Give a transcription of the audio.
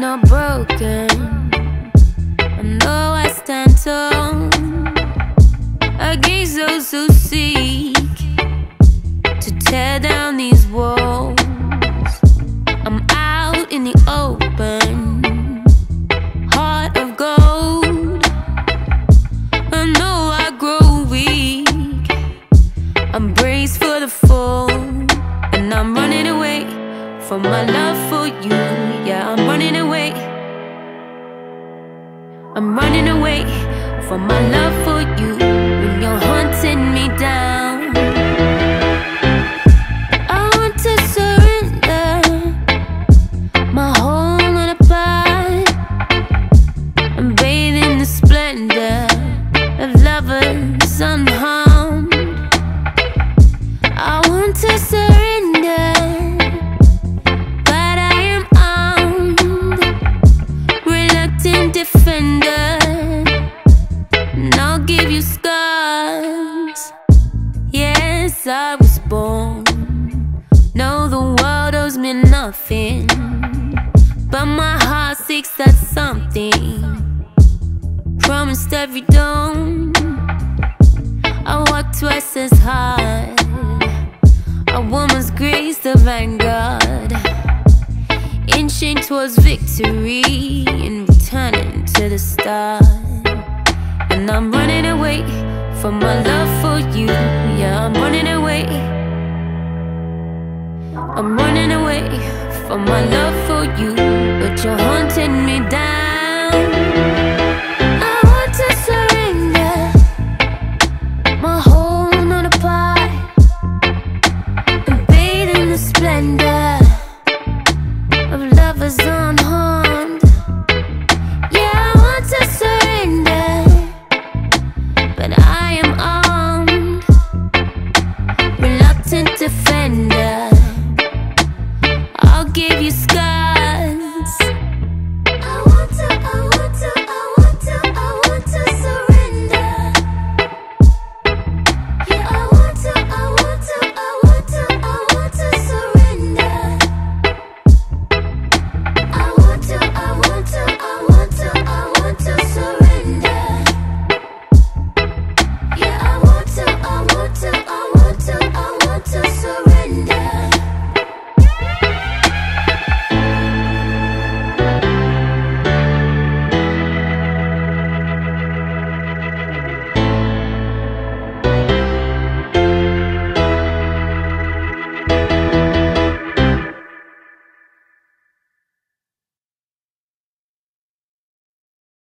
not broken. I know I stand tall against those who seek to tear down these walls. I'm out in the open, heart of gold. I know I grow weak, I'm braced for the fall, and I'm running away from my love for you. Yeah, I'm running away. I'm running away from my love for you when you're hunting me down. I want to surrender my whole other part and bathe in the splendor of lovers unharmed. I want to surrender, but I am armed, reluctant defender, and I'll give you scars. Yes, I was born, no, the world owes me nothing, but my heart seeks that something promised every dawn. I walk twice as hard, a woman's grace, the vanguard, inching towards victory and returning to the start. And I'm running away from my love for you. Yeah, I'm running away. I'm running away from my love for you, but you're hunting me down. I want to surrender my whole nother part and bathe in the splendor of lovers on